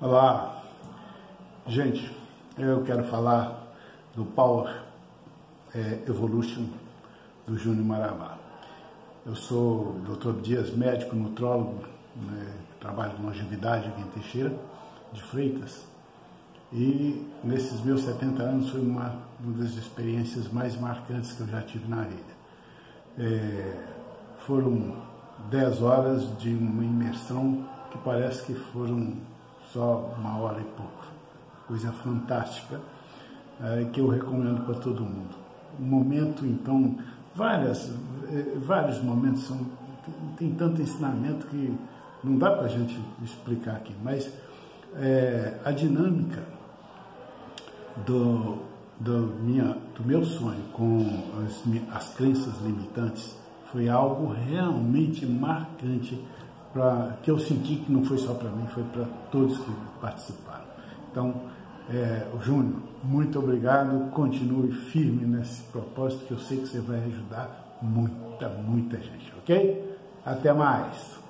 Olá, gente, eu quero falar do Power Evolution do Júnior Marabá. Eu sou Dr. Dias, médico, nutrólogo, trabalho com longevidade aqui em Teixeira de Freitas, e nesses meus 70 anos foi uma das experiências mais marcantes que eu já tive na vida. Foram 10 horas de uma imersão que parece que foram só 1 hora e pouco. Coisa fantástica, que eu recomendo para todo mundo. Um momento, então, vários momentos, tem tanto ensinamento que não dá para a gente explicar aqui, mas a dinâmica do meu sonho com as crenças limitantes foi algo realmente marcante, que eu senti que não foi só para mim, foi para todos que participaram. Então, Júnior, muito obrigado, continue firme nesse propósito, que eu sei que você vai ajudar muita gente, ok? Até mais!